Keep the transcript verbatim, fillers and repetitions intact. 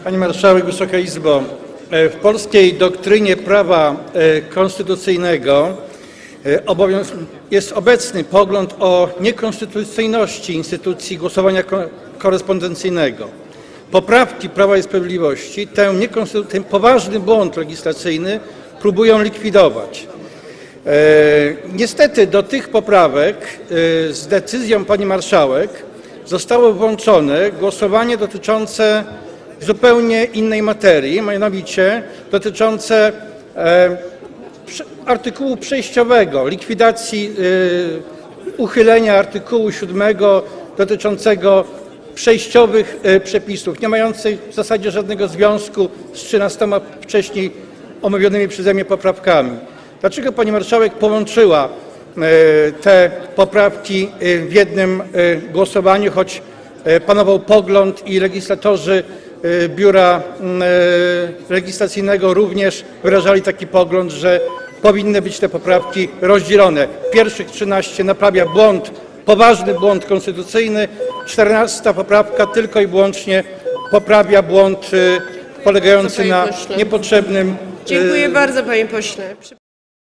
Pani Marszałek, Wysoka Izbo! W polskiej doktrynie prawa konstytucyjnego jest obecny pogląd o niekonstytucyjności instytucji głosowania korespondencyjnego. Poprawki Prawa i Sprawiedliwości ten, ten poważny błąd legislacyjny próbują likwidować. Niestety do tych poprawek z decyzją pani marszałek zostało włączone głosowanie dotyczące zupełnie innej materii, mianowicie dotyczące artykułu przejściowego, likwidacji uchylenia artykułu siódmego dotyczącego przejściowych przepisów, nie mających w zasadzie żadnego związku z trzynastoma wcześniej omówionymi przeze mnie poprawkami. Dlaczego pani marszałek połączyła te poprawki w jednym głosowaniu, choć panował pogląd i legislatorzy Biura Legislacyjnego również wyrażali taki pogląd, że powinny być te poprawki rozdzielone. Pierwszych trzynaście naprawia błąd, poważny błąd konstytucyjny, czternasta poprawka tylko i wyłącznie poprawia błąd polegający na niepotrzebnym. Dziękuję bardzo, panie pośle.